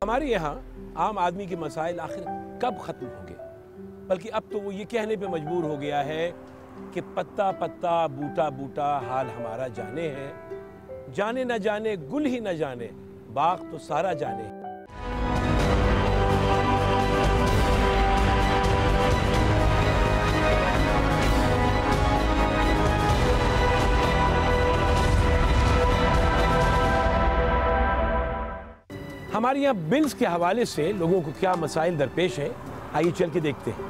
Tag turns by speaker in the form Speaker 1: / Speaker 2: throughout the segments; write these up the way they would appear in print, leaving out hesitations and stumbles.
Speaker 1: हमारे यहाँ आम आदमी के मसाइल आखिर कब खत्म होंगे? बल्कि अब तो वो ये कहने पे मजबूर हो गया है कि पत्ता पत्ता बूटा बूटा हाल हमारा जाने है, जाने न जाने गुल ही न जाने बाग तो सारा जाने। हमारे यहाँ बिल्स के हवाले से लोगों को क्या मसाइल दरपेश है, आइए चल के देखते हैं।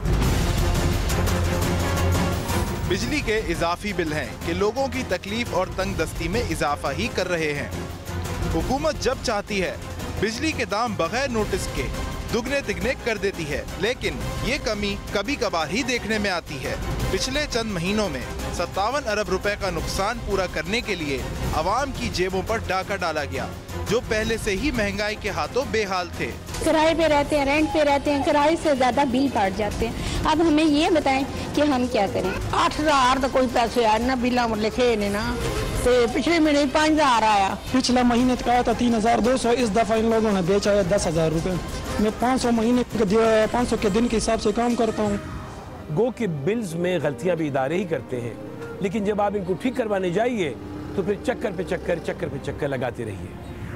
Speaker 2: बिजली के इजाफी बिल हैं कि लोगों की तकलीफ और तंगदस्ती में इजाफा ही कर रहे हैं। हुकूमत जब चाहती है बिजली के दाम बगैर नोटिस के दुगने तिगने कर देती है, लेकिन ये कमी कभी कभार ही देखने में आती है। पिछले चंद महीनों में 57 अरब रुपए का नुकसान पूरा करने के लिए आवाम की जेबों पर डाका डाला गया, जो पहले से ही महंगाई के हाथों बेहाल थे।
Speaker 3: किराए पे रहते हैं, रेंट पे रहते हैं, किराए से ज्यादा बिल बढ़ जाते हैं। अब हमें ये बताएं कि हम क्या करें।
Speaker 4: 8,000 तो कोई पैसे आए ना, बिला लिखे ने ना, तो पिछले महीने 5,000 आया।
Speaker 5: पिछला महीने तक आया था 3,200, इस दफा इन लोगों ने बेचा है 10,000 रुपए। मैं 500 के दिन के हिसाब से काम करता हूँ।
Speaker 1: गो के बिल्स में गलतियां भी इदारे ही करते हैं, लेकिन जब आप इनको ठीक करवाने जाइए तो फिर चक्कर पे चक्कर लगाते रहिए।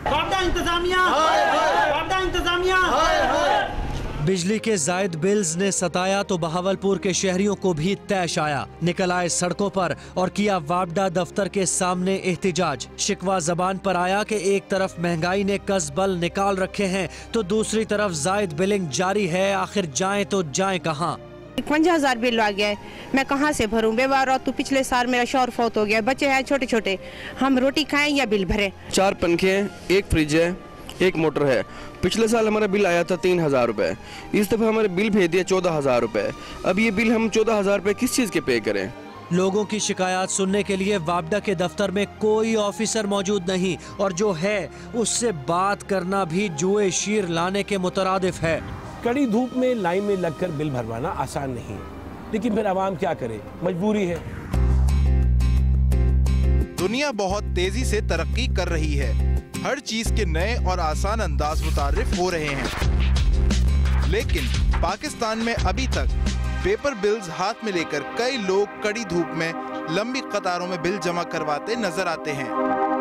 Speaker 6: बिजली के जायद बिल्स ने सताया तो बहावलपुर के शहरियों को भी तैश आया। निकल आए सड़कों पर और किया वापडा दफ्तर के सामने एहतिजाज। शिकवा जबान पर आया कि एक तरफ महंगाई ने कसबल निकाल रखे हैं तो दूसरी तरफ जायद बिलिंग जारी है। आखिर जाएं तो जाएं कहां?
Speaker 7: 51,000 बिल आ गया है, मैं कहाँ से भरूं? बेवार तो पिछले साल मेरा शौहर फौत हो गया, बच्चे हैं छोटे छोटे, हम रोटी खाएं या बिल भरें?
Speaker 8: 4 पंखे हैं, 1 फ्रिज है, 1 मोटर है। पिछले साल हमारा बिल आया था 3,000 रुपए, इस दफा हमारे बिल भेज दिया 14,000 रुपए। अब ये बिल हम 14,000 रुपए किस चीज के पे करें?
Speaker 6: लोगों की शिकायत सुनने के लिए वापडा के दफ्तर में कोई ऑफिसर मौजूद नहीं, और जो है उससे बात करना भी जुए शीर लाने के मुतरादिफ है।
Speaker 1: कड़ी धूप में लाइन में लगकर बिल भरवाना आसान नहीं है, लेकिन फिर आवाम क्या करे, मजबूरी है।
Speaker 2: दुनिया बहुत तेजी से तरक्की कर रही है, हर चीज के नए और आसान अंदाज मुतारिफ हो रहे हैं, लेकिन पाकिस्तान में अभी तक पेपर बिल्स हाथ में लेकर कई लोग कड़ी धूप में लंबी कतारों में बिल जमा करवाते नजर आते हैं।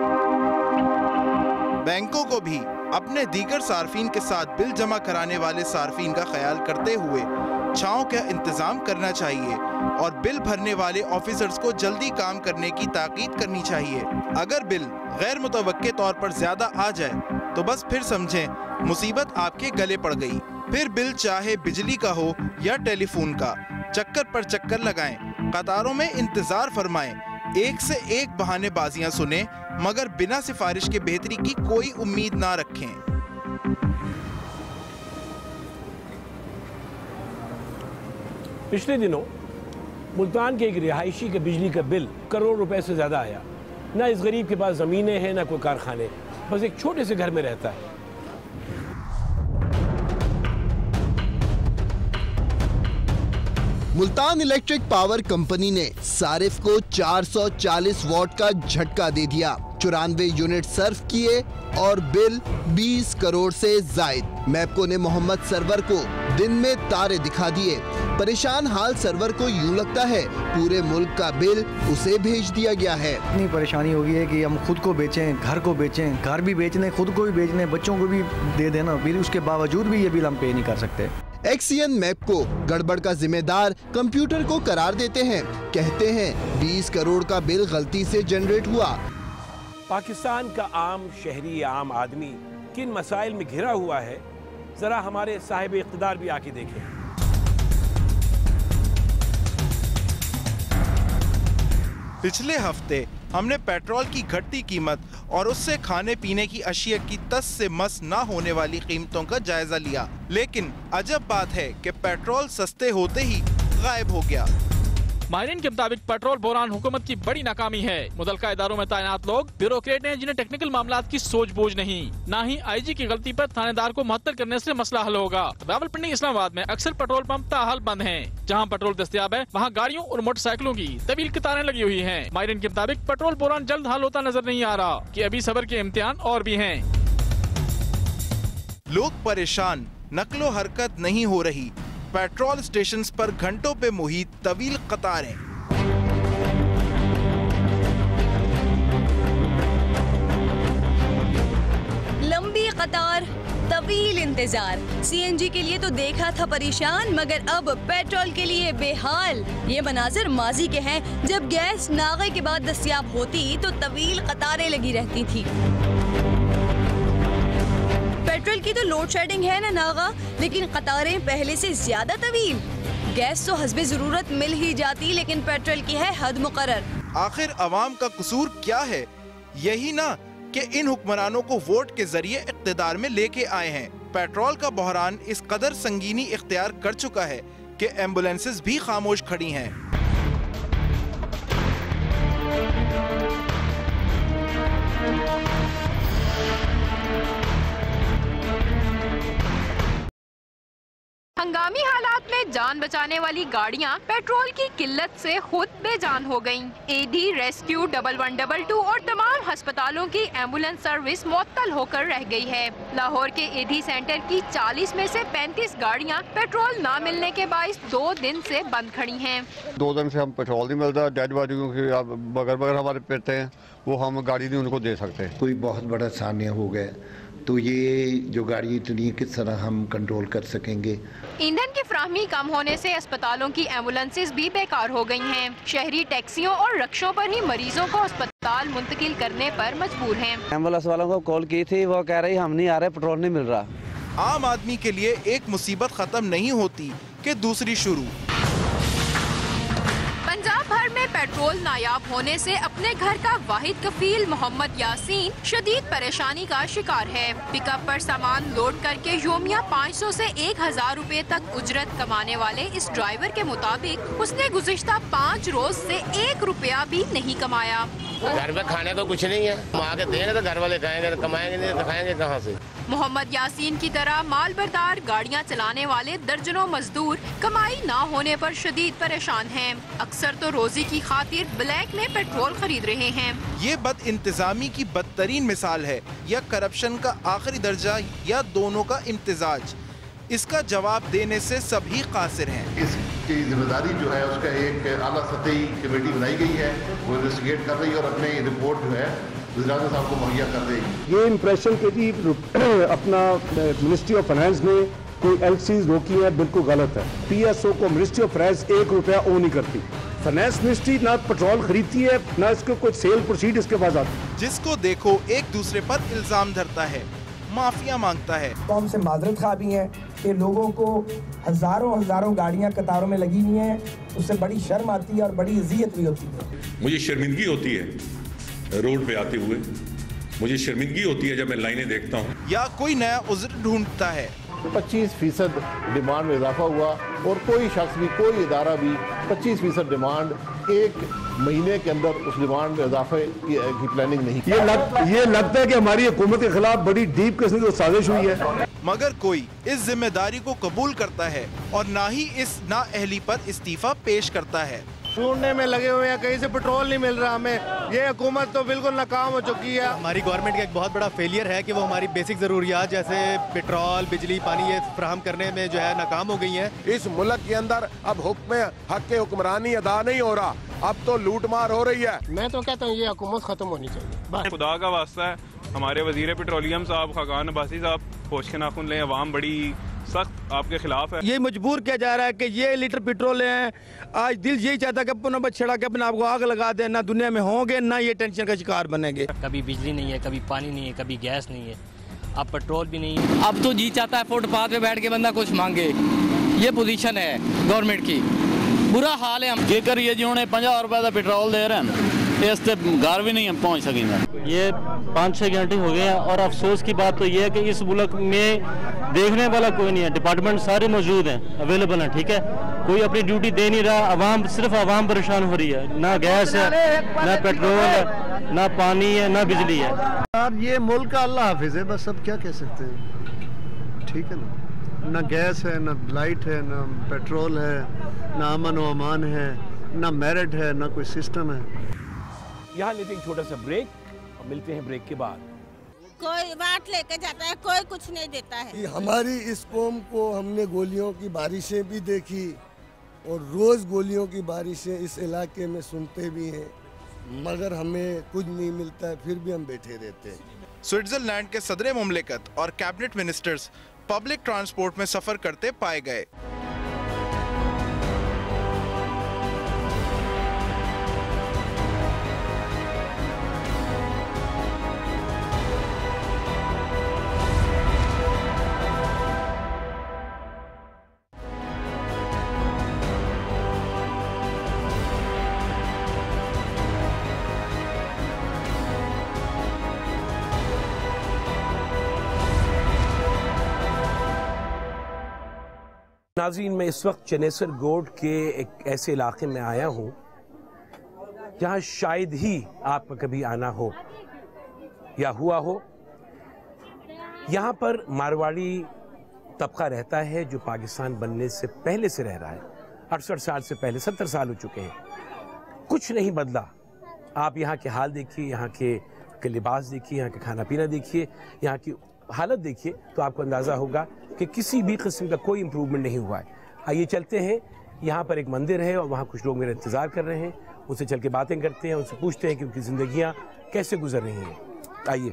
Speaker 2: बैंकों को भी अपने दीगर सार्फिन के साथ बिल जमा कराने वाले सार्फिन का ख्याल करते हुए छांव का इंतजाम करना चाहिए और बिल भरने वाले ऑफिसर्स को जल्दी काम करने की ताकीद करनी चाहिए। अगर बिल गैर मुतवक्के तौर पर ज्यादा आ जाए तो बस फिर समझें मुसीबत आपके गले पड़ गई। फिर बिल चाहे बिजली का हो या टेलीफोन का, चक्कर पर चक्कर लगाएं, कतारों में इंतजार फरमाएं, एक से एक बहानेबाजियां सुने, मगर बिना सिफारिश के बेहतरी की कोई उम्मीद ना रखें।
Speaker 1: पिछले दिनों मुल्तान के एक रिहायशी के बिजली का बिल करोड़ रुपए से ज्यादा आया। ना इस गरीब के पास जमीनें हैं, ना कोई कारखाने, बस एक छोटे से घर में रहता है।
Speaker 9: मुल्तान इलेक्ट्रिक पावर कंपनी ने सारिफ को 440 वॉट का झटका दे दिया। 94 यूनिट सर्व किए और बिल 20 करोड़ से जायद। मैपको ने मोहम्मद सरवर को दिन में तारे दिखा दिए। परेशान हाल सरवर को यूं लगता है पूरे मुल्क का बिल उसे भेज दिया गया है।
Speaker 10: इतनी परेशानी हो गई है कि हम खुद को बेचें, घर को बेचें, घर भी बेचने, खुद को भी बेचने, बच्चों को भी दे देना बिल, उसके बावजूद भी ये बिल हम पे नहीं कर सकते।
Speaker 9: एक्सियन मैपको गड़बड़ का जिम्मेदार कंप्यूटर को करार देते हैं। कहते हैं 20 करोड़ का बिल गलती से जनरेट हुआ।
Speaker 1: पाकिस्तान का आम शहरी, आम आदमी किन मसाइल में घिरा हुआ है, जरा हमारे साहिब इख्तिदार भी आके देखें।
Speaker 2: पिछले हफ्ते हमने पेट्रोल की घटती कीमत और उससे खाने पीने की अशिया की तस से मस ना होने वाली कीमतों का जायजा लिया, लेकिन अजब बात है कि पेट्रोल सस्ते होते ही गायब हो गया।
Speaker 11: माहिरीन के मुताबिक पेट्रोल बहरान हुकूमत की बड़ी नाकामी है। मुतल्लिका इदारों में तैनात लोग ब्यूरोक्रेट हैं जिन्हें टेक्निकल मामलात की सोच बूझ नहीं। ना ही आईजी की गलती पर थानेदार को मुअत्तल करने से मसला हल होगा। रावलपिंडी इस्लामाबाद में अक्सर पेट्रोल पंप ताहाल बंद हैं। जहां पेट्रोल दस्तयाब है वहां गाड़ियों और मोटरसाइकिलों की तवील कतारें लगी हुई हैं। माहिरीन के मुताबिक पेट्रोल बहरान जल्द हल होता नजर नहीं आ रहा कि अभी सब्र के इम्तिहान और भी हैं।
Speaker 2: लोग परेशान, नकलो हरकत नहीं हो रही। पेट्रोल स्टेशन पर घंटों पे मुहित तवील कतारें।
Speaker 12: लंबी कतार, तवील इंतजार। सीएनजी के लिए तो देखा था परेशान, मगर अब पेट्रोल के लिए बेहाल। ये मनाजिर माजी के हैं, जब गैस नागे के बाद दस्तयाब होती तो तवील कतारें लगी रहती थी। पेट्रोल की तो लोड शेडिंग है ना नागा, लेकिन कतारें पहले से ज्यादा तवील। गैस तो हस्बे जरूरत मिल ही जाती, लेकिन पेट्रोल की है हद मुकर्रर।
Speaker 2: आखिर अवाम का कसूर क्या है? यही ना कि इन हुक्मरानों को वोट के जरिए इक़्तिदार में लेके आए हैं। पेट्रोल का बहरान इस कदर संगीनी इख्तियार कर चुका है कि एम्बुलेंसेस भी खामोश खड़ी हैं।
Speaker 13: हंगामी हालात में जान बचाने वाली गाड़ियां पेट्रोल की किल्लत से खुद बेजान हो गयीं। एडी रेस्क्यू 1112 और तमाम अस्पतालों की एम्बुलेंस सर्विस मुअत्तल होकर रह गई है। लाहौर के एडी सेंटर की 40 में से 35 गाड़ियां पेट्रोल न मिलने के बाइस 2 दिन से बंद खड़ी हैं।
Speaker 14: 2 दिन से हम पेट्रोल नहीं मिलता। डेड बॉडियों की बगैर हमारे पेटे हैं, वो हम गाड़ी नहीं उनको दे सकते।
Speaker 15: कोई बहुत बड़ा सानिया हो गया तो ये जो गाड़ी इतनी है किस तरह हम कंट्रोल कर सकेंगे।
Speaker 13: ईंधन की फ्राहमी कम होने से अस्पतालों की एम्बुलेंसेस भी बेकार हो गई हैं। शहरी टैक्सियों और रक्षों पर ही मरीजों को अस्पताल मुंतकिल करने पर मजबूर हैं।
Speaker 16: एम्बुलेंस वालों को कॉल की थी, वो कह रही हम नहीं आ रहे, पेट्रोल नहीं मिल रहा।
Speaker 2: आम आदमी के लिए एक मुसीबत खत्म नहीं होती कि दूसरी शुरू।
Speaker 13: पंजाब भर में पेट्रोल नायाब होने से अपने घर का वाहिद कफील मोहम्मद यासीन शदीद परेशानी का शिकार है। पिकअप पर सामान लोड करके योमिया 500 से 1000 रुपए तक उजरत कमाने वाले इस ड्राइवर के मुताबिक उसने गुज़िश्ता 5 रोज से 1 रुपया भी नहीं कमाया।
Speaker 17: घर में खाने को कुछ नहीं है, वहाँ के देंगे तो घर वाले खाएंगे, तो कमाएंगे नहीं तो खाएंगे कहाँ से।
Speaker 13: मोहम्मद यासीन की तरह माल बरदार गाड़ियाँ चलाने वाले दर्जनों मजदूर कमाई ना होने पर शदीद परेशान हैं। अक्सर तो रोजी की खातिर ब्लैक में पेट्रोल खरीद रहे हैं।
Speaker 2: ये बद इंतजामी की बदतरीन मिसाल है, या करप्शन का आखिरी दर्जा, या दोनों का इम्तिजाज। इसका जवाब देने से सभी कासिर हैं।
Speaker 18: इसकी जिम्मेदारी जो है उसका एक आला सतही कमेटी बनाई गई है, वो इन्वेस्टिगेट कर रही है और अपनी रिपोर्ट जो है वज़ीर-ए-आज़म साहब को मुहैया कर देगी।
Speaker 19: ये इम्प्रेशन के जी अपना मिनिस्ट्री ऑफ फाइनेंस ने कोई एलसीज रोकी है, बिल्कुल गलत है। पीएसओ को मिनिस्ट्री ऑफ फाइनेंस 1 रुपया ओ नहीं करती। फाइनेंस मिनिस्ट्री ना पेट्रोल खरीदती है, ना इसके कोई सेल प्रोसीड इसके पास आती।
Speaker 2: जिसको देखो एक दूसरे पर इल्जाम धरता है, माफिया मांगता है।
Speaker 20: कौम से माजरत खा भी है कि लोगों को हजारों गाड़ियां कतारों में लगी हुई हैं, उससे बड़ी शर्म आती है और बड़ी इज्जत भी होती है।
Speaker 21: मुझे शर्मिंदगी होती है रोड पे आते हुए, मुझे शर्मिंदगी होती है जब मैं लाइनें देखता हूँ।
Speaker 2: या कोई नया उज़्र ढूंढता है।
Speaker 18: 25% डिमांड में इजाफा हुआ और कोई शख्स भी, कोई इदारा भी 25% डिमांड 1 महीने के अंदर उस डिमांड में इजाफे की प्लानिंग नहीं।
Speaker 19: ये लगता है कि हमारी हुकूमत के खिलाफ बड़ी डीप किस्म की साजिश हुई है।
Speaker 2: मगर कोई इस जिम्मेदारी को कबूल करता है और ना ही इस नाअहली पर इस्तीफा पेश करता है।
Speaker 22: ढूंढने में लगे हुए हैं, कहीं से पेट्रोल नहीं मिल रहा हमें। ये हुकूमत तो बिल्कुल नाकाम हो चुकी है।
Speaker 23: हमारी गवर्नमेंट का एक बहुत बड़ा फेलियर है कि वो हमारी बेसिक ज़रूरियात जैसे पेट्रोल, बिजली, पानी ये फराहम करने में जो है नाकाम हो गई है।
Speaker 24: इस मुल्क के अंदर अब हुक्म हक के हुक्मरानी अदा नहीं हो रहा, अब तो लूटमार हो रही है।
Speaker 22: मैं तो कहता हूँ ये हुकूमत खत्म होनी चाहिए।
Speaker 25: खुदा का वास्ता है, हमारे वजीर पेट्रोलियम साहब खाकान अब्बासी साहब होश के नाखून लें, अवाम बड़ी सख्त आपके खिलाफ है।
Speaker 22: ये मजबूर किया जा रहा है कि ये लीटर पेट्रोल है। आज दिल यही चाहता है कि अपना बछड़ा के अपने आपको आग लगा दे, ना दुनिया में होंगे ना ये टेंशन का शिकार बनेंगे।
Speaker 26: कभी बिजली नहीं है, कभी पानी नहीं है, कभी गैस नहीं है, अब पेट्रोल भी नहीं है। अब तो जी चाहता है फुटपाथ पे बैठ के बंदा कुछ मांगे। ये पोजीशन है गवर्नमेंट की, बुरा हाल है। हम
Speaker 27: जेकर ये जो 50 रुपए का पेट्रोल दे रहे हैं, इस घर भी नहीं हम पहुँच सकेंगे।
Speaker 28: ये 5-6 घंटे हो गए हैं और अफसोस की बात तो ये है कि इस मुल्क में देखने वाला कोई नहीं है। डिपार्टमेंट सारे मौजूद हैं, अवेलेबल हैं, ठीक है, कोई अपनी ड्यूटी दे नहीं रहा। अवाम, सिर्फ अवाम परेशान हो रही है। ना गैस है, ना पेट्रोल है, ना पानी है, ना बिजली है।
Speaker 29: यार ये मुल्क का अल्लाह हाफिज है, बस अब क्या कह सकते हैं, ठीक है ना। ना गैस है, ना लाइट है, ना पेट्रोल है, ना अमन व अमान है, ना मेरिट है, ना कोई सिस्टम है।
Speaker 1: यहाँ लेते एक छोटा सा ब्रेक और मिलते हैं ब्रेक के बाद।
Speaker 3: कोई बात लेके जाता है, कोई कुछ नहीं देता है।
Speaker 4: हमारी इस कौम को हमने गोलियों की बारिशें भी देखी और रोज गोलियों की बारिशें इस इलाके में सुनते भी हैं, मगर हमें कुछ नहीं मिलता है, फिर भी हम बैठे रहते हैं।
Speaker 2: स्विट्जरलैंड के सदर मुमलिकत और कैबिनेट मिनिस्टर्स पब्लिक ट्रांसपोर्ट में सफर करते पाए गए।
Speaker 1: नाज़रीन, मैं इस वक्त चनेसर गोड के एक ऐसे इलाके में आया हूँ जहाँ शायद ही आपका कभी आना हो या हुआ हो। यहाँ पर मारवाड़ी तबका रहता है जो पाकिस्तान बनने से पहले से रह रहा है। 68 साल से पहले, 70 साल हो चुके हैं, कुछ नहीं बदला। आप यहाँ के हाल देखिए, यहाँ के लिबास देखिए, यहाँ के खाना पीना देखिए, यहाँ की हालत देखिए, तो आपको अंदाज़ा होगा कि किसी भी किस्म का कोई इम्प्रूवमेंट नहीं हुआ है। आइए चलते हैं, यहाँ पर एक मंदिर है और वहाँ कुछ लोग मेरा इंतज़ार कर रहे हैं। उनसे चल के बातें करते हैं, उनसे पूछते हैं कि उनकी ज़िंदगियाँ कैसे गुजर रही हैं। आइए।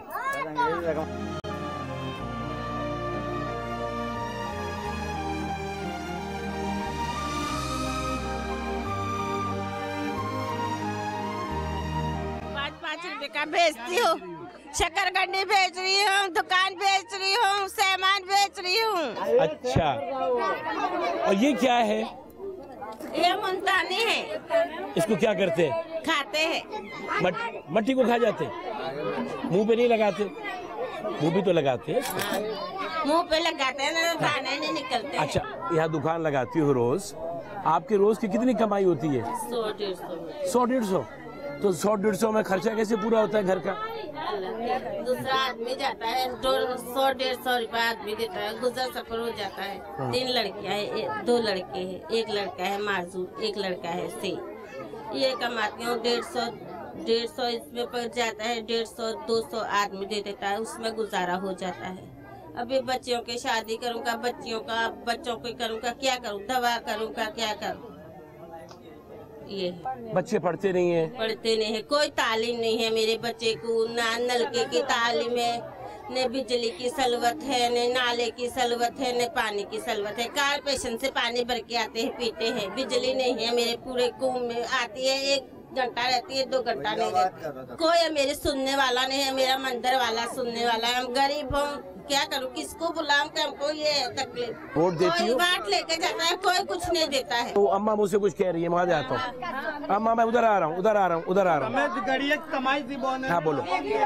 Speaker 3: ₹5 का बेचती हूँ, शक्करगंडी बेच रही हूँ, दुकान बेच रही हूँ, सामान बेच रही हूँ।
Speaker 1: अच्छा, और ये क्या है?
Speaker 3: ये मुल्तानी है।
Speaker 1: इसको क्या करते हैं?
Speaker 3: खाते हैं।
Speaker 1: मट्टी को खा जाते हैं? मुंह पे नहीं लगाते? मुंह भी तो लगाते हैं।
Speaker 3: मुंह पे लगाते हैं ना, दाने नहीं निकलते।
Speaker 1: अच्छा, यहाँ दुकान लगाती हो रोज, आपके रोज की कितनी कमाई होती है? 100-150। तो 100-150 में खर्चा कैसे पूरा होता है घर का?
Speaker 3: दूसरा आदमी जाता है, 100-150 रुपया आदमी देता है, गुजर सफर हो जाता है।
Speaker 1: हाँ।
Speaker 3: 3 लड़कियां हैं, 2 लड़के हैं, एक लड़का है माजूर, एक लड़का है से। ये कमाती हूँ 150 इसमें पड़ जाता है, 150-200 आदमी दे देता है, उसमें गुजारा हो जाता है। अभी बच्चियों की शादी करूँगा, बच्चों को करूँगा, क्या करूँ, दवा करूँगा, क्या करूँ? ये
Speaker 1: बच्चे पढ़ते नहीं है?
Speaker 3: पढ़ते नहीं है, कोई तालीम नहीं है मेरे बच्चे को, ना नलके की तालीम है, न बिजली की सलवत है, न नाले की सलवत है, न पानी की सलवत है। कारपोरेशन से पानी भर के आते हैं, पीते हैं। बिजली नहीं है मेरे पूरे कुंभ में, आती है 1 घंटा रहती है, 2 घंटा नहीं रहती। कोई मेरे सुनने वाला नहीं है, मेरा मंदिर वाला सुनने वाला है। हम गरीब हम क्या करूँ, किसको बुलाऊं कि हमको ये तकलीफ।
Speaker 1: वोट देती
Speaker 3: कोई
Speaker 1: हो?
Speaker 3: बात लेके जाता है, कोई कुछ नहीं देता है।
Speaker 1: तो अम्मा मुझसे कुछ कह रही है, वहाँ जाता हूँ। अम्मा मैं उधर आ रहा हूँ, उधर आ रहा हूँ, उधर आ रहा हूँ। हाँ बोलो।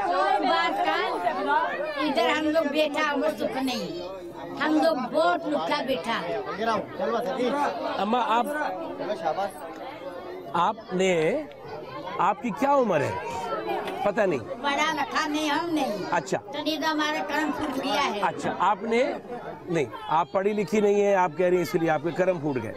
Speaker 5: इधर हम लोग बैठा हुआ सुख नहीं, हम लोग वोट लुटा बैठा।
Speaker 1: अम्मा आपकी क्या उम्र है? पता नहीं।
Speaker 5: बड़ा लखा नहीं, हम नहीं।
Speaker 1: अच्छा,
Speaker 5: तो हमारा कर्म फूट गया है।
Speaker 1: अच्छा, आपने नहीं, आप पढ़ी लिखी नहीं है, आप कह रही हैं इसलिए आपके कर्म फूट गए।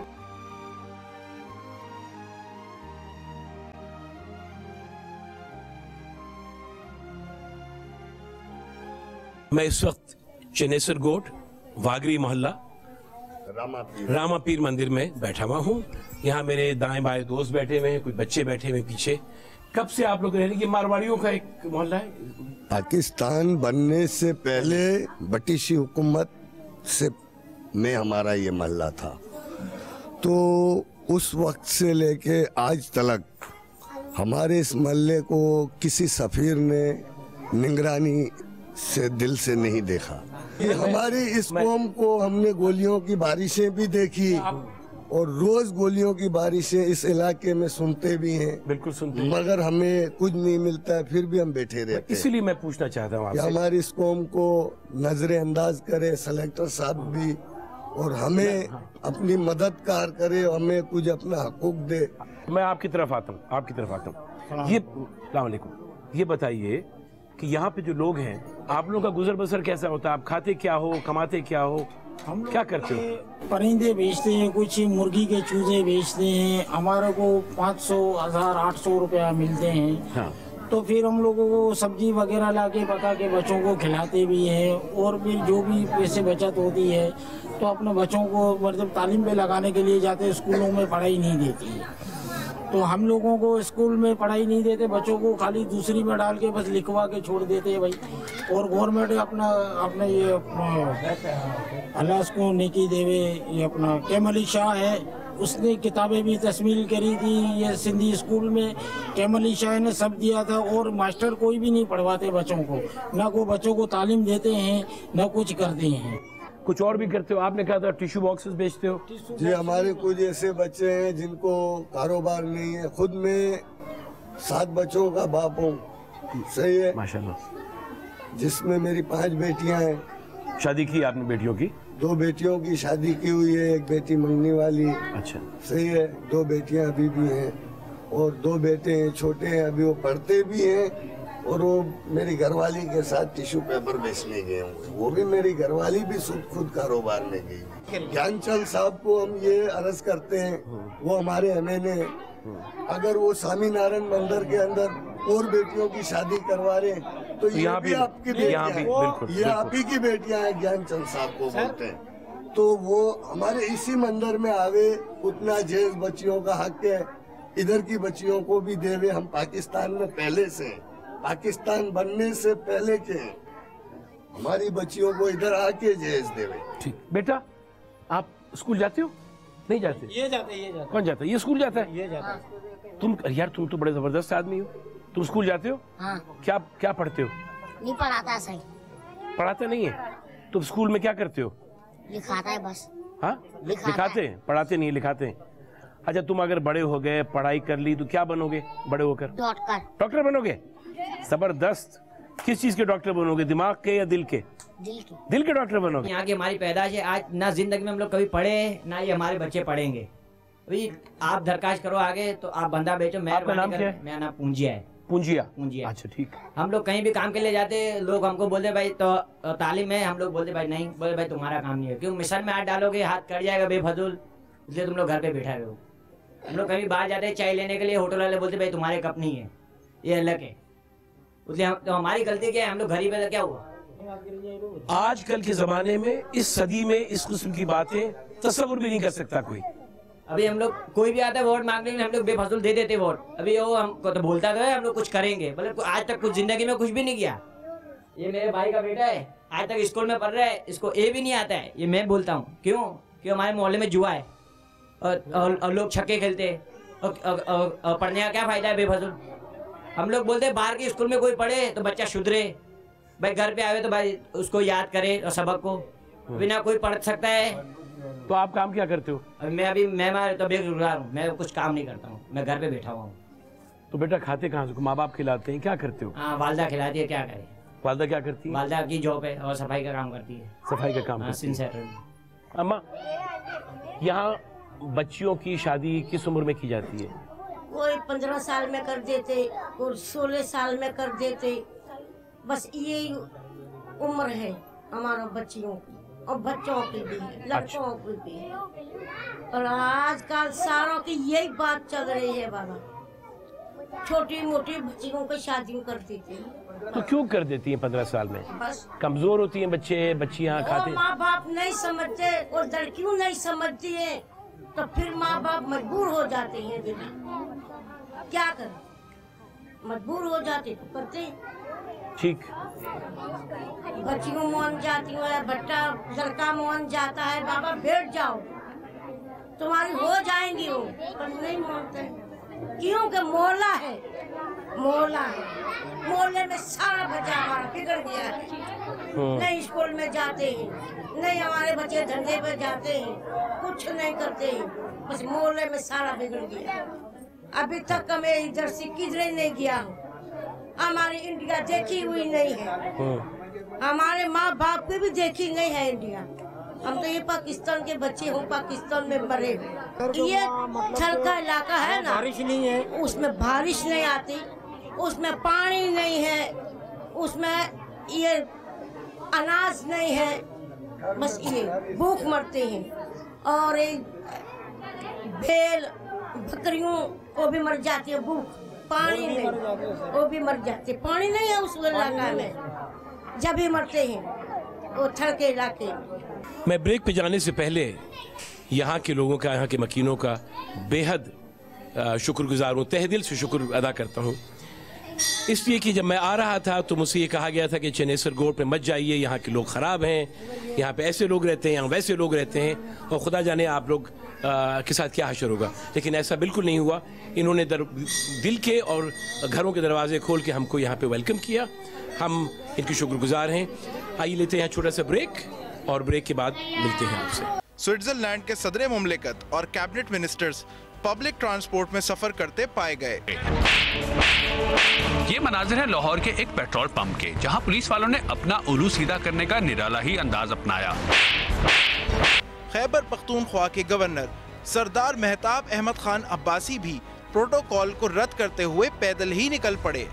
Speaker 1: मैं इस वक्त चनेसर गोड वागरी मोहल्ला रामापीर मंदिर में बैठा हुआ हूँ। यहाँ मेरे दाएं बाएं दोस्त बैठे हुए हैं, कुछ बच्चे बैठे हुए पीछे। कब से आप लोग रह रहे हैं? ये मारवाड़ियों का एक मोहल्ला है?
Speaker 4: पाकिस्तान बनने से पहले ब्रिटिश हुकूमत से में हमारा ये मोहल्ला था, तो उस वक्त से लेके आज तक हमारे इस मोहल्ले को किसी सफीर ने निगरानी से दिल से नहीं देखा। ये हमारी इस कौम को हमने गोलियों की बारिशें भी देखी और रोज गोलियों की बारिशें इस इलाके में सुनते भी हैं।
Speaker 1: बिल्कुल सुनते हैं,
Speaker 4: मगर हमें कुछ नहीं मिलता है, फिर भी हम बैठे रहते हैं।
Speaker 1: इसीलिए मैं पूछना चाहता हूँ आपसे,
Speaker 4: हमारी इस कौम को नजरअंदाज करे कलेक्टर साहब भी, और हमें अपनी मददगार करे, हमें कुछ अपना हकूक दे।
Speaker 1: मैं आपकी तरफ आता हूँ, ये अस्सलाम वालेकुम, ये बताइए कि यहाँ पे जो लोग हैं, आप लोगों का गुजर बसर कैसा होता है? आप खाते क्या हो, कमाते क्या हो, हम क्या करते हो?
Speaker 6: परिंदे बेचते हैं, कुछ मुर्गी के चूजे बेचते हैं। हमारे को 500, 1000, 800 रुपया मिलते हैं।
Speaker 1: हाँ।
Speaker 6: तो फिर हम लोगों को सब्जी वगैरह ला के पका के बच्चों को खिलाते भी हैं, और फिर जो भी पैसे बचत होती है तो अपने बच्चों को मतलब तालीम पे लगाने के लिए जाते, स्कूलों में पढ़ाई नहीं देती है। तो हम लोगों को स्कूल में पढ़ाई नहीं देते, बच्चों को खाली दूसरी में डाल के बस लिखवा के छोड़ देते हैं भाई। और गवर्नमेंट अपना ये अल्लाह उसको नेकी देवे, ये अपना कैमली शाह है, उसने किताबें भी तस्मील करी थी ये सिंधी स्कूल में। कैमली शाह ने सब दिया था, और मास्टर कोई भी नहीं पढ़वाते बच्चों को, ना को बच्चों को तालीम देते हैं ना कुछ करते हैं।
Speaker 1: कुछ और भी करते हो? आपने कहा था टिश्यू बॉक्सेस बेचते हो।
Speaker 4: जी, हमारे कुछ ऐसे बच्चे हैं जिनको कारोबार नहीं है। खुद में 7 बच्चों का बाप हूँ, सही है
Speaker 1: माशाल्लाह,
Speaker 4: जिसमें मेरी 5 बेटियां हैं।
Speaker 1: शादी की आपने बेटियों की?
Speaker 4: 2 बेटियों की शादी की हुई है, एक बेटी मंगनी वाली।
Speaker 1: अच्छा,
Speaker 4: सही है। 2 बेटियां अभी भी हैं और 2 बेटे हैं, छोटे हैं, अभी वो पढ़ते भी हैं, और वो मेरी घरवाली के साथ टिश्यू पेपर बेचने गए हुए। वो भी मेरी घरवाली भी खुद कारोबार में गई। ज्ञानचंद साहब को हम ये अर्ज करते हैं, वो हमारे MLA, अगर वो स्वामीनारायण मंदिर के अंदर और बेटियों की शादी करवा रहे तो ये भी आपकी बेटियां हैं, ये आप ही की बेटियां हैं, ज्ञानचंद साहब को बोलते हैं। तो वो हमारे इसी मंदिर में आवे, उतना जैज बच्चियों का हक है, इधर की बच्चियों को भी देवे। हम पाकिस्तान में पहले से, पाकिस्तान बनने से पहले के, हमारी बच्चियों को इधर आके जहेज देवे।
Speaker 1: ठीक। बेटा, आप स्कूल जाते हो? नहीं जाते?
Speaker 6: ये जाते।
Speaker 1: कौन जाता है? ये स्कूल जाता है?
Speaker 6: ये जाता है।
Speaker 1: तुम यार, तुम तो बड़े जबरदस्त आदमी हो। तुम स्कूल जाते हो?
Speaker 5: हाँ।
Speaker 1: क्या पढ़ते हो?
Speaker 5: नहीं पढ़ाता सही।
Speaker 1: पढ़ाता नहीं है? तुम स्कूल में क्या करते हो?
Speaker 5: लिखाता है बस।
Speaker 1: हाँ, लिखाते हैं, पढ़ाते नहीं, लिखाते हैं। अच्छा, तुम अगर बड़े हो गए, पढ़ाई कर ली, तो क्या बनोगे बड़े होकर? डॉक्टर बनोगे? जबरदस्त। किस चीज के डॉक्टर बनोगे, दिमाग के या दिल के? दिल के डॉक्टर बनोगे।
Speaker 7: यहाँ की हमारी पैदाइश है, आज ना जिंदगी में हम लोग कभी पढ़े, ना ये हमारे बच्चे पढ़ेंगे। अभी आप दरखाश करो आगे तो आप बंदा बेचो।
Speaker 1: आपका नाम क्या है?
Speaker 7: मेरा नाम पूंजिया है।
Speaker 1: पूंजिया। अच्छा, ठीक।
Speaker 7: हम लोग कहीं भी काम के लिए जाते, लोग हमको बोलते भाई तो तालीम है, हम लोग बोलते भाई नहीं, बोले भाई तुम्हारा काम नहीं है, क्यों मिशन में हाथ डालोगे हाथ कट जाएगा बेफजूल, इसलिए तुम लोग घर पे बैठा रहो। हम लोग कहीं बाहर जाते चाय लेने के लिए, होटल वाले बोलते भाई तुम्हारे कप नहीं है, ये अलग है, इसलिए तो हमारी गलती क्या है, हम लोग घर ही पे, क्या हुआ?
Speaker 1: आजकल के जमाने में, इस सदी में, इस किस्म की बातें तस्वुर भी नहीं कर सकता कोई।
Speaker 7: अभी हम लोग कोई भी आता है वोट मांगने में, हम लोग बेफजूल दे देते वोट। अभी वो हमको तो बोलता है हम लोग कुछ करेंगे, मतलब आज तक कुछ जिंदगी में कुछ भी नहीं किया। ये मेरे भाई का बेटा है, आज तक स्कूल में पढ़ रहा है, इसको ए भी नहीं आता है। ये मैं बोलता हूँ क्यों? क्यों? हमारे मोहल्ले में जुआ है और लोग छक्के खेलते हैं, और पढ़ने का क्या फायदा है बेफजूल? हम लोग बोलते हैं बाहर के स्कूल में कोई पढ़े तो बच्चा सुधरे, भाई घर पे आवे तो भाई उसको याद करे और सबक को, बिना कोई पढ़ सकता है।
Speaker 1: तो आप काम क्या करते हो?
Speaker 7: मैं तो बेरोजगार हूँ, मैं कुछ काम नहीं करता हूँ, मैं घर पे बैठा हुआ हूँ।
Speaker 1: तो बेटा खाते कहाँ से? माँ बाप खिलाते हैं, क्या करते हो?
Speaker 7: हाँ, वालदा खिलाती है, क्या करे।
Speaker 1: वालदा क्या करती है?
Speaker 7: वालदा की जॉब है और सफाई का काम करती है।
Speaker 1: सफाई का काम? अम्मा, यहाँ बच्चियों की शादी किस उम्र में की जाती है?
Speaker 3: कोई 15 साल में कर देते, कोई 16 साल में कर देते, बस यही उम्र है हमारा बच्चियों की, और बच्चों की भी है, लड़कों की भी है। और आजकल सारों की यही बात चल रही है बाबा, छोटी मोटी बच्चियों की शादी कर देती है।
Speaker 1: तो क्यों कर देती हैं 15 साल में?
Speaker 3: बस
Speaker 1: कमजोर होती हैं बच्चे, बच्चियाँ खाते।
Speaker 3: माँ बाप नहीं समझते और लड़कियों नहीं समझती है, तो फिर माँ बाप मजबूर हो जाते हैं। क्या करें, मजबूर हो जाते तो करते।
Speaker 1: ठीक।
Speaker 3: बच्चियों मान जाती है, बच्चा लड़का मान जाता है, बाबा बैठ जाओ तुम्हारी हो जाएंगी वो, पर नहीं मानते क्योंकि मोहल्ला है, मोहल्ले में सारा बच्चा हमारा बिगड़ गया है। नहीं स्कूल में जाते हैं, नहीं हमारे बच्चे धंधे पे जाते हैं, कुछ नहीं करते हैं, बस मोहल्ले में सारा बिगड़ गया। अभी तक मैं इधर से किधरे नहीं गया हूँ, हमारी इंडिया देखी हुई नहीं है, हमारे माँ बाप की भी देखी नहीं है इंडिया। हम तो ये पाकिस्तान के बच्चे हूँ, पाकिस्तान में मरे। ये थल का इलाका है ना,
Speaker 6: बारिश नहीं है,
Speaker 3: उसमें बारिश नहीं आती, उसमें पानी नहीं है, उसमें ये अनाज नहीं है, बस ये भूख मरते हैं। और भेड़ बकरियों को भी मर जाती है भूख,
Speaker 5: पानी नहीं, वो भी मर जाते। पानी नहीं है उस इलाका में, जब भी मरते हैं वो थड़ के इलाके में।
Speaker 1: मैं ब्रेक पे जाने से पहले यहाँ के लोगों का, यहाँ के मकीनों का बेहद शुक्रगुजार हूँ, तहे दिल से शुक्र अदा करता हूँ। इसलिए कि जब मैं आ रहा था तो मुझसे ये कहा गया था कि चनेसर गोड पे मत जाइए, यहाँ के लोग ख़राब हैं, यहाँ पे ऐसे लोग रहते हैं, यहाँ वैसे लोग रहते हैं, और खुदा जाने आप लोग के साथ क्या हशर होगा। लेकिन ऐसा बिल्कुल नहीं हुआ। इन्होंने दिल के और घरों के दरवाजे खोल के हमको यहाँ पे वेलकम किया। हम इनकी शुक्रगुजार हैं। आइए लेते हैं छोटा सा ब्रेक, और ब्रेक के बाद मिलते हैं आपसे।
Speaker 2: स्विट्जरलैंड के सदर मुमलिकत और कैबिनेट मिनिस्टर्स पब्लिक ट्रांसपोर्ट में सफर करते पाए गए।
Speaker 8: ये मनाजिर है लाहौर के एक पेट्रोल पंप के, जहां पुलिस वालों ने अपना उलू सीधा करने का निराला ही अंदाज अपनाया।
Speaker 2: खैबर पख्तूनख्वा के गवर्नर सरदार मेहताब अहमद खान अब्बासी भी प्रोटोकॉल को रद्द करते हुए पैदल ही निकल पड़े।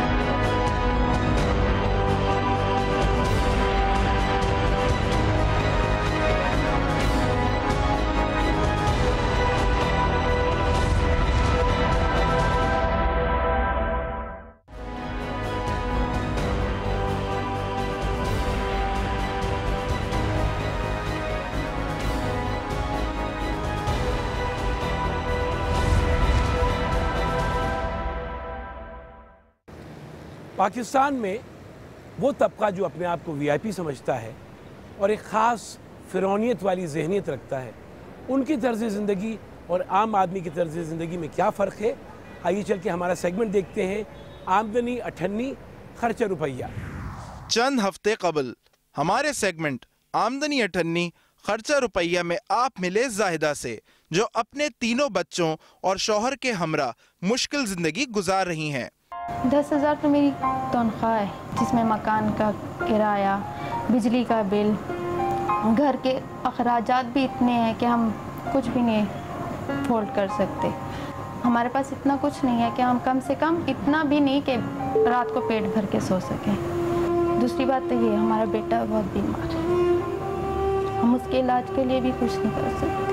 Speaker 1: पाकिस्तान में वो तबका जो अपने आप को वीआईपी समझता है और एक ख़ास फ़िरौनियत वाली जहनीत रखता है, उनकी तर्ज़ ज़िंदगी और आम आदमी की तर्ज़ ज़िंदगी में क्या फ़र्क है। आइए चल के हमारा सेगमेंट देखते हैं, आमदनी 98 खर्चा रुपया।
Speaker 2: चंद हफ्ते कबल हमारे सेगमेंट आमदनी 98 खर्चा रुपया में आप मिले जाहिदा से, जो अपने तीनों बच्चों और शौहर के हमरा मुश्किल ज़िंदगी गुजार रही हैं।
Speaker 9: 10,000 तो मेरी तनख्वाह है, जिसमें मकान का किराया, बिजली का बिल, घर के अखराजात भी इतने हैं कि हम कुछ भी नहीं अफोर्ड कर सकते। हमारे पास इतना कुछ नहीं है कि हम कम से कम इतना भी नहीं कि रात को पेट भर के सो सकें। दूसरी बात तो ये, हमारा बेटा बहुत बीमार है, हम उसके इलाज के लिए भी कुछ नहीं कर सकते।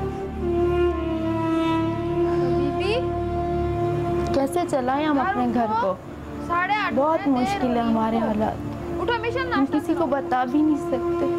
Speaker 9: कैसे चलाएं हम अपने घर को, बहुत मुश्किल है हमारे हालात, हम किसी को बता भी नहीं सकते।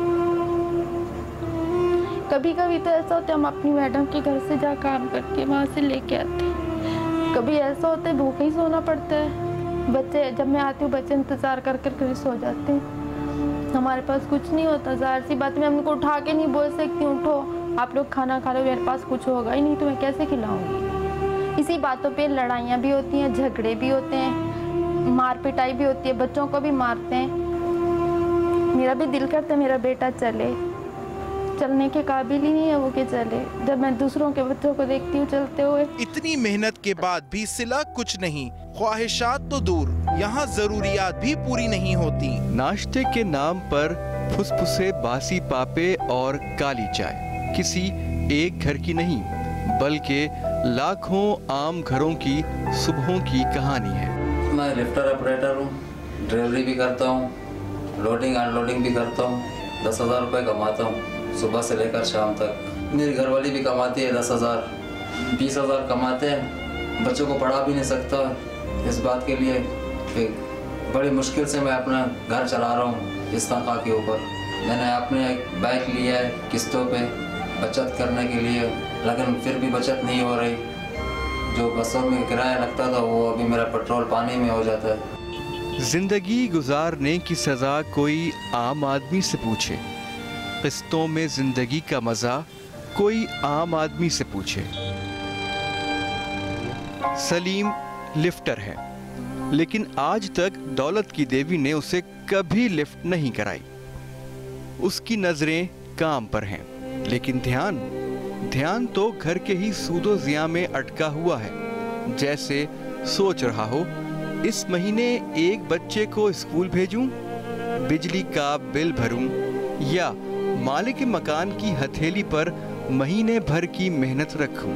Speaker 9: कभी कभी तो ऐसा होता है हम अपनी मैडम के घर से जा काम करके वहाँ से लेके आते हैं। कभी ऐसा होता है भूखे ही सोना पड़ता है। बच्चे, जब मैं आती हूँ बच्चे इंतज़ार कर कर सो जाते हैं। हमारे पास कुछ नहीं होता। ज़ाहिर सी बात, मैं उनको उठा के नहीं बोल सकती उठो आप लोग खाना खा लो, मेरे पास कुछ होगा ही नहीं तो मैं कैसे खिलाऊँगी। इसी बातों पे लड़ाइयाँ भी होती हैं, झगड़े भी होते हैं, मार पिटाई भी होती है, बच्चों को भी मारते हैं। मेरा भी दिल करता है मेरा बेटा चले, चलने के काबिल ही नहीं है वो कि चले। जब मैं दूसरों के बच्चों को देखती हूँ चलते हुए।
Speaker 2: इतनी मेहनत के बाद भी सिला कुछ नहीं, ख्वाहिशात तो दूर, यहाँ जरूरियात भी पूरी नहीं होती।
Speaker 10: नाश्ते के नाम पर फुसफुसे, बासी पापे और काली चाय किसी एक घर की नहीं, बल्कि लाखों आम घरों की सुबहों की कहानी है।
Speaker 11: मैं लिफ्टर ऑपरेटर हूँ, ड्राइवरी भी करता हूँ, लोडिंग अनलोडिंग भी करता हूँ। 10,000 रुपये कमाता हूँ सुबह से लेकर शाम तक। मेरी घरवाली भी कमाती है 10,000, 20,000 कमाते हैं। बच्चों को पढ़ा भी नहीं सकता, इस बात के लिए कि बड़ी मुश्किल से मैं अपना घर चला रहा हूँ इस तनख्वाह के ऊपर। मैंने अपने एक बाइक लिया है किस्तों पे बचत करने के लिए, लेकिन फिर भी बचत नहीं हो रही। जो बसों में किराया लगता था वो अभी मेरा पेट्रोल पानी में हो जाता है।
Speaker 10: जिंदगी गुजारने की सजा कोई आम आदमी से पूछे, किस्तों में जिंदगी का मजा कोई आम आदमी से पूछे। सलीम लिफ्टर है, लेकिन आज तक दौलत की देवी ने उसे कभी लिफ्ट नहीं कराई। उसकी नजरें काम पर हैं, लेकिन ध्यान तो घर के ही सूदो ज़िया में अटका हुआ है। जैसे सोच रहा हो इस महीने एक बच्चे को स्कूल भेजूं, बिजली का बिल भरूं, या मालिक मकान की हथेली पर महीने भर की मेहनत रखूं।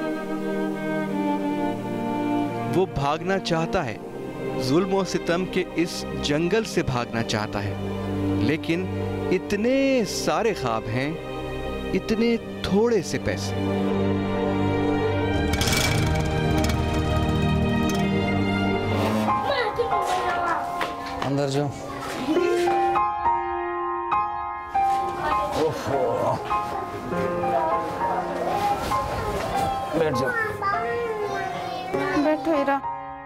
Speaker 10: वो भागना चाहता है, जुल्म और सितम के इस जंगल से भागना चाहता है, लेकिन इतने सारे ख्वाब हैं, इतने थोड़े से पैसे।
Speaker 11: अंदर जाओ। बैठ जाओ।
Speaker 9: बैठो हीरा।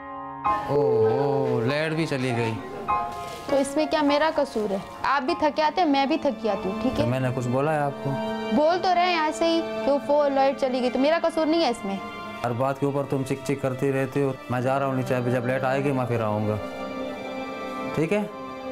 Speaker 11: ओह लाइट भी चली गई।
Speaker 9: तो इसमें क्या मेरा कसूर है? आप भी थके आते हैं, मैं भी थकी आती हूँ, ठीक
Speaker 11: तो
Speaker 9: है?
Speaker 11: मैंने कुछ बोला है आपको?
Speaker 9: बोल तो रहे हैं ऐसे ही कि वो लाइट चली गई, तो मेरा कसूर नहीं है इसमें।
Speaker 11: हर बात के ऊपर तुम चिक चिक करती रहती हो। मैं जा रहा हूँ नीचे, अभी जब लाइट आएगी मैं फिर आऊँगा, ठीक है?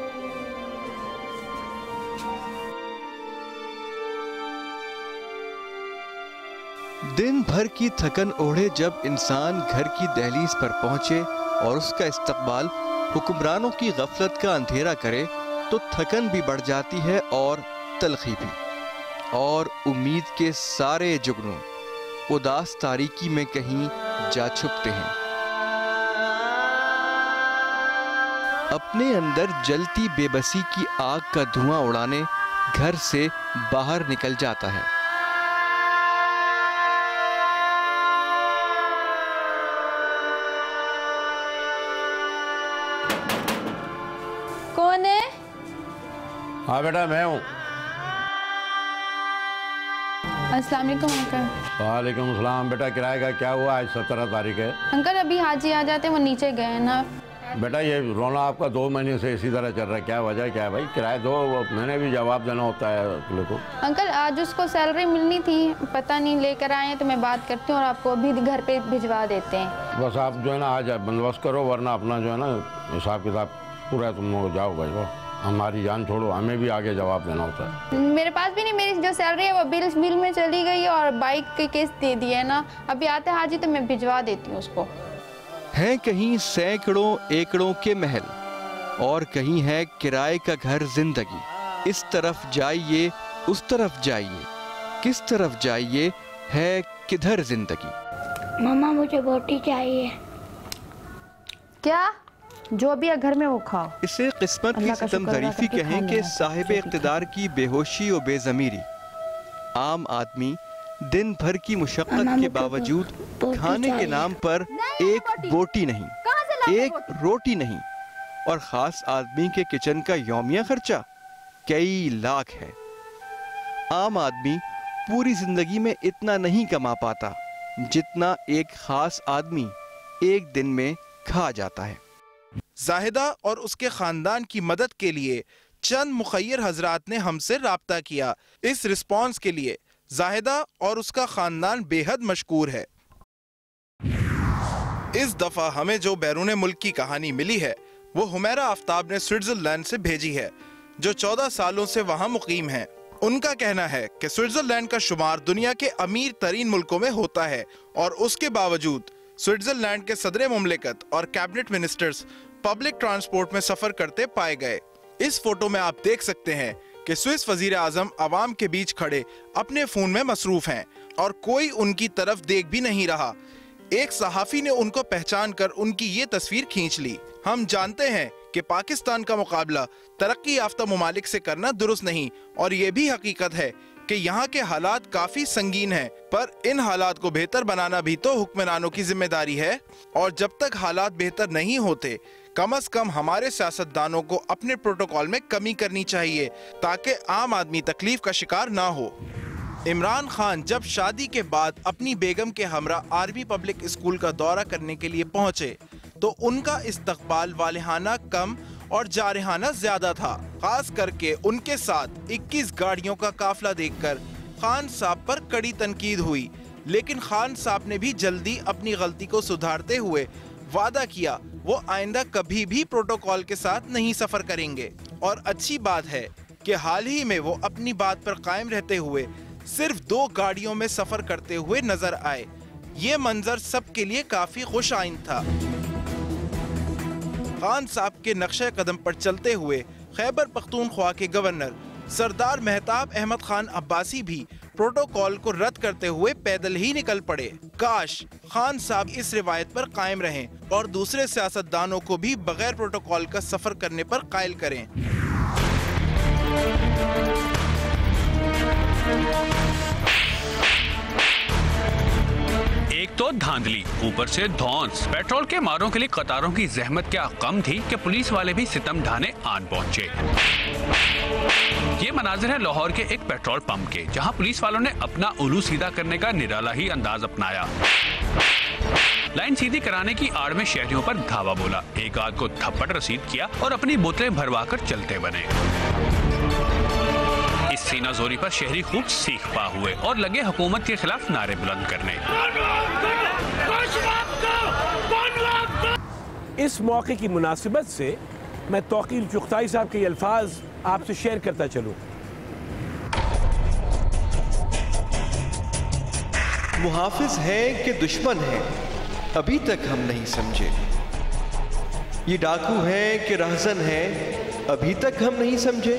Speaker 10: दिन भर की थकन ओढ़े जब इंसान घर की दहलीज पर पहुंचे और उसका इस्तकबाल हुक्मरानों की गफलत का अंधेरा करे तो थकन भी बढ़ जाती है और तलखी भी, और उम्मीद के सारे जुगनू उदास तारीकी में कहीं जा छुपते हैं। अपने अंदर जलती बेबसी की आग का धुआं उड़ाने घर से बाहर निकल जाता है।
Speaker 9: कौन है?
Speaker 12: हाँ बेटा मैं हूँ।
Speaker 9: अस्सलाम वालेकुम अंकल।
Speaker 12: वालेकुम सलाम। बेटा किराए का क्या हुआ? आज 17 तारीख है।
Speaker 9: अंकल अभी हाजी आ जाते, वो नीचे गए हैं ना।
Speaker 12: बेटा ये रोना आपका 2 महीने से इसी तरह चल रहा है, क्या वजह क्या है भाई? किराया दो, मैंने भी जवाब देना होता है अगले को।
Speaker 9: अंकल आज उसको सैलरी मिलनी थी, पता नहीं लेकर आए हैं, तो मैं बात करती हूँ और आपको अभी घर पे भिजवा देते हैं।
Speaker 12: बस आप जो है ना आज बंदोबस्त करो, वरना अपना जो है ना हिसाब किताब पूरा तुम लोग जाओ भाई। वो हमारी जान छोड़ो, हमें भी आगे जवाब देना होता है।
Speaker 9: मेरे पास भी नहीं, मेरी जो सैलरी है वो बिल में चली गई और बाइक की किस्त दे दी है ना। अभी आते हाजी तो मैं भिजवा देती हूँ उसको।
Speaker 10: हैं कहीं सैकड़ों एकड़ों के महल और कहीं है किराए का घर जिंदगी। इस तरफ जाइए उस तरफ जाइए, किस तरफ जाइए है किधर जिंदगी।
Speaker 13: मम्मा मुझे रोटी चाहिए।
Speaker 9: क्या? जो भी है घर में वो खाओ।
Speaker 10: इसे किस्मत की सितम ज़रीफ़ी कहें कि साहिब इक़्तिदार की बेहोशी और बेज़मीरी। आम आदमी दिन भर की मुशक्क़त के बावजूद खाने के नाम पर एक बोटी नहीं, एक रोटी नहीं, और ख़ास आदमी के किचन का यौमिया खर्चा कई लाख है। आम आदमी पूरी जिंदगी में इतना नहीं कमा पाता जितना एक ख़ास आदमी एक दिन में खा जाता है।
Speaker 2: जाहिदा और उसके खानदान की मदद के लिए चंद मुखय्यर हजरात ने हमसे राब्ता किया। इस रिस्पॉन्स के लिए जाहिदा और उसका खानदान बेहद मशकूर है। इस दफा हमें जो बैरून मुल्क की कहानी मिली है वो हुमैरा आफ्ताब ने स्विट्जरलैंड से भेजी है, जो 14 सालों से वहां मुकीम हैं। उनका कहना है कि स्विट्जरलैंड का शुमार दुनिया के अमीर तरीन मुल्कों में होता है और उसके बावजूद स्विट्जरलैंड के सदर मुमलिकत और कैबिनेट मिनिस्टर्स पब्लिक ट्रांसपोर्ट में सफर करते पाए गए। इस फोटो में आप देख सकते हैं कि स्विस वजीर आजम अवाम के बीच खड़े अपने फोन में मसरूफ हैं और कोई उनकी तरफ देख भी नहीं रहा। एक सहाफी ने उनको पहचान कर उनकी ये तस्वीर खींच ली। हम जानते हैं कि पाकिस्तान का मुकाबला तरक्की याफ्ता मुमालिक से करना दुरुस्त नहीं, और ये भी हकीकत है कि यहाँ के हालात काफी संगीन हैं, पर इन हालात को बेहतर बनाना भी तो हुक्मरानों की जिम्मेदारी है। और जब तक हालात बेहतर नहीं होते, कम से कम हमारे सियासतदानों को अपने प्रोटोकॉल में कमी करनी चाहिए ताकि आम आदमी तकलीफ का शिकार ना हो। इमरान खान जब शादी के बाद अपनी बेगम के हमरा आर्मी पब्लिक स्कूल का दौरा करने के लिए पहुंचे तो उनका इस्तकबाल वालिहाना कम और जारहाना ज्यादा था। खास करके उनके साथ 21 गाड़ियों का काफिला देखकर खान साहब पर कड़ी तनकीद हुई, लेकिन खान साहब ने भी जल्दी अपनी गलती को सुधारते हुए वादा किया वो आइंदा कभी भी प्रोटोकॉल के साथ नहीं सफर करेंगे। और अच्छी बात है कि हाल ही में वो अपनी बात पर कायम रहते हुए सिर्फ 2 गाड़ियों में सफर करते हुए नजर आए। ये मंजर सबके लिए काफी खुश आइंद था। खान साहब के नक्शे कदम पर चलते हुए खैबर पख्तूनख्वा के गवर्नर सरदार मेहताब अहमद खान अब्बासी भी प्रोटोकॉल को रद्द करते हुए पैदल ही निकल पड़े। काश खान साहब इस रिवायत पर कायम रहें और दूसरे सियासतदानों को भी बगैर प्रोटोकॉल का सफर करने पर कायल करें।
Speaker 8: एक तो धांधली, ऊपर से धौंस। पेट्रोल के मारों के लिए कतारों की जहमत क्या कम थी कि पुलिस वाले भी सितम ढाने आन पहुंचे। ये मनाजिर है लाहौर के एक पेट्रोल पंप के, जहां पुलिस वालों ने अपना उलू सीधा करने का निराला ही अंदाज अपनाया। लाइन सीधी कराने की आड़ में शहरियों पर धावा बोला, एक आध को थप्पड़ रसीद किया और अपनी बोतलें भरवाकर चलते बने। इस सीनाजोरी पर शहरी खूब सीख पा हुए और लगे हुकूमत के खिलाफ नारे बुलंद करने।
Speaker 1: इस मौके की मुनासिबत से मैं तौकीर चुगताई साहब के अल्फाज आपसे शेयर करता चलूं।
Speaker 10: मुहाफिज हैं कि दुश्मन हैं, अभी तक हम नहीं समझे। ये डाकू हैं कि रहजन हैं, अभी तक हम नहीं समझे।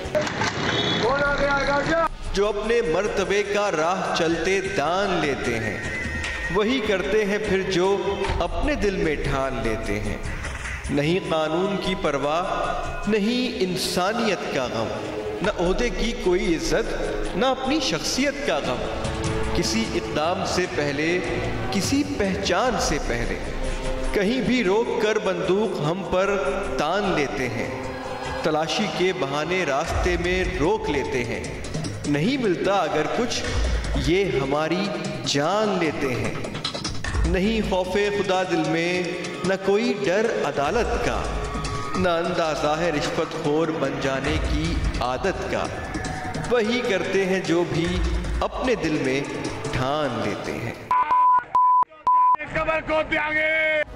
Speaker 10: जो अपने मर्तबे का राह चलते दान लेते हैं, वही करते हैं फिर जो अपने दिल में ठान लेते हैं। नहीं कानून की परवाह, नहीं इंसानियत का गम, न ओहदे की कोई इज्जत, न अपनी शख्सियत का गम। किसी इक़दाम से पहले, किसी पहचान से पहले, कहीं भी रोक कर बंदूक हम पर तान लेते हैं। तलाशी के बहाने रास्ते में रोक लेते हैं। नहीं मिलता अगर कुछ, ये हमारी जान लेते हैं। नहीं खौफे खुदा दिल में, न कोई डर अदालत का, न अंदाज़ा है रिश्वतखोर बन जाने की आदत का। वही करते हैं जो भी अपने दिल में ठान लेते हैं।
Speaker 24: कमर को त्यागे।